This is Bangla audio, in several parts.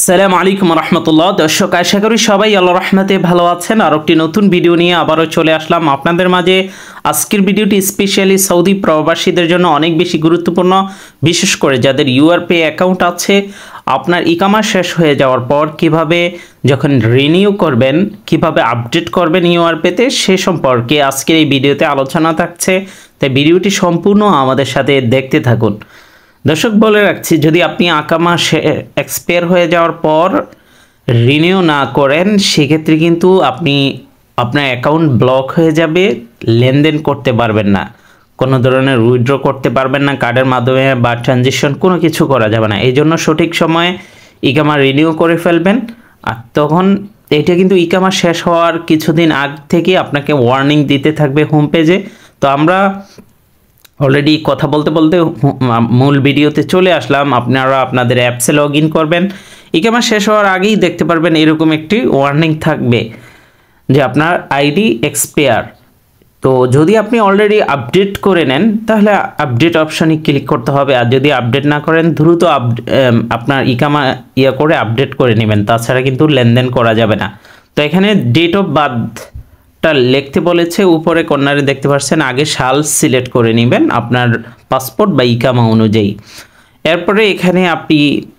আসসালামু আলাইকুম রহমতুল্লাহ। দর্শক, আশা করি সবাই আল্লাহ রহমতে ভালো আছেন। আর একটি নতুন ভিডিও নিয়ে আবারও চলে আসলাম আপনাদের মাঝে। আজকের ভিডিওটি স্পেশালি সৌদি প্রবাসীদের জন্য অনেক বেশি গুরুত্বপূর্ণ, বিশেষ করে যাদের ইউআরপে অ্যাকাউন্ট আছে। আপনার ইকামা শেষ হয়ে যাওয়ার পর কিভাবে যখন রিনিউ করবেন, কিভাবে আপডেট করবেন ইউআরপেতে, সে সম্পর্কে আজকের এই ভিডিওতে আলোচনা থাকছে। তাই ভিডিওটি সম্পূর্ণ আমাদের সাথে দেখতে থাকুন। দর্শক, বলে রাখছি, যদি আপনি আকামা এক্সপায়ার হয়ে যাওয়ার পর রিনিউ না করেন, সেক্ষেত্রে কিন্তু আপনি আপনার অ্যাকাউন্ট ব্লক হয়ে যাবে, লেনদেন করতে পারবেন না, কোনো ধরনের উইথড্র করতে পারবেন না কার্ডের মাধ্যমে বা ট্রানজেকশন কোনো কিছু করা যাবে না। এই জন্য সঠিক সময়ে ইকামা রিনিউ করে ফেলবেন। আর তখন এটা কিন্তু ইকামা শেষ হওয়ার কিছুদিন আগ থেকে আপনাকে ওয়ার্নিং দিতে থাকবে হোম পেজে। তো আমরা অলরেডি কথা বলতে বলতে মূল ভিডিওতে চলে আসলাম। আপনারা আপনাদের অ্যাপসে লগ ইন করবেন। ইকামা শেষ হওয়ার আগেই দেখতে পারবেন এরকম একটি ওয়ার্নিং থাকবে যে আপনার আইডি এক্সপায়ার। তো যদি আপনি অলরেডি আপডেট করে নেন, তাহলে আপডেট অপশানে ক্লিক করতে হবে। আর যদি আপডেট না করেন, দ্রুত আপনার ইকামা করে আপডেট করে নেবেন, তাছাড়া কিন্তু লেনদেন করা যাবে না। তো এখানে ডেট অফ বার্থ লিখতে বলেছে, উপরে কর্নারে দেখতে পাচ্ছেন। আগে সাল সিলেক্ট করে নেবেন আপনার পাসপোর্ট বা ইকামা অনুযায়ী। এরপরে এখানে আপনি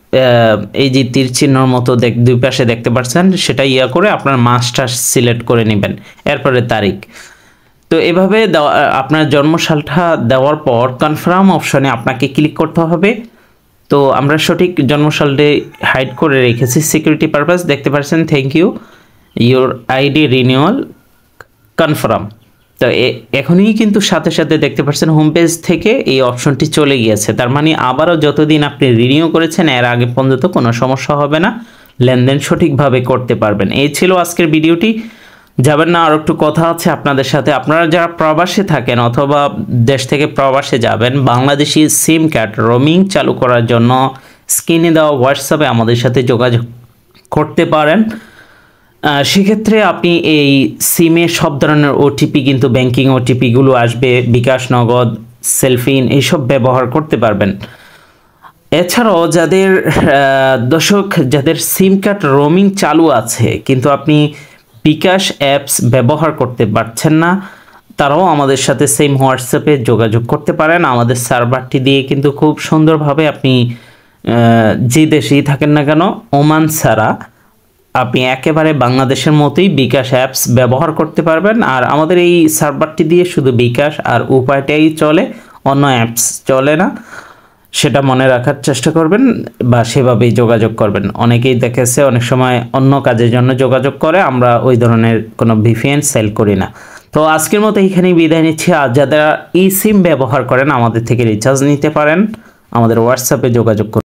এই যে তীর চিহ্নর মতো দুই পাশে দেখতে পাচ্ছেন, সেটা করে আপনার মাসটা সিলেক্ট করে নেবেন। এরপরে তারিখ। তো এভাবে আপনার জন্মসালটা দেওয়ার পর কনফার্ম অপশনে আপনাকে ক্লিক করতে হবে। তো আমরা সঠিক জন্মসালটি হাইড করে রেখেছি সিকিউরিটি পারপাস। দেখতে পাচ্ছেন, thank you, your ID renewal confirm. তো এখনই কিন্তু সাথে সাথে দেখতে পাচ্ছেন হোম পেজ থেকে এই অপশনটি চলে গিয়েছে। তার মানে আবারও যতদিন আপনি রিনিউ করেছেন এর আগে পর্যন্ত কোনো সমস্যা হবে না, লেনদেন সঠিকভাবে করতে পারবেন। এই ছিল আজকের ভিডিওটি। যাবেন না, আর একটু কথা আছে আপনাদের সাথে। আপনারা যারা প্রবাসে থাকেন অথবা দেশ থেকে প্রবাসে যাবেন, বাংলাদেশি সিম কার্ড রোমিং চালু করার জন্য স্ক্রিনে দেওয়া হোয়াটসঅ্যাপে আমাদের সাথে যোগাযোগ করতে পারেন। সেক্ষেত্রে আপনি এই সিমে সব ধরনের ওটিপি, কিন্তু ব্যাংকিং ওটিপিগুলো আসবে, বিকাশ, নগদ, সেলফিন, এইসব ব্যবহার করতে পারবেন। এছাড়াও যাদের যাদের সিম কার্ড রোমিং চালু আছে কিন্তু আপনি বিকাশ অ্যাপস ব্যবহার করতে পারছেন না, তারাও আমাদের সাথে সেম হোয়াটসঅ্যাপে যোগাযোগ করতে পারেন। আমাদের সার্ভারটি দিয়ে কিন্তু খুব সুন্দরভাবে আপনি যে দেশেই থাকেন না কেন, ওমান ছাড়া আপনি একেবারে বাংলাদেশের মতোই বিকাশ অ্যাপস ব্যবহার করতে পারবেন। আর আমাদের এই সার্ভারটি দিয়ে শুধু বিকাশ আর উপায়টাই চলে, অন্য অ্যাপস চলে না, সেটা মনে রাখার চেষ্টা করবেন বা সেভাবেই যোগাযোগ করবেন। অনেকেই দেখেছে অনেক সময় অন্য কাজের জন্য যোগাযোগ করে, আমরা ওই ধরনের কোনো ভিপিএন সেল করি না। তো আজকের মতো এখানেই বিদায় নিচ্ছি। আর যারা ই সিম ব্যবহার করেন আমাদের থেকে রিচার্জ নিতে পারেন, আমাদের হোয়াটসঅ্যাপে যোগাযোগ করুন।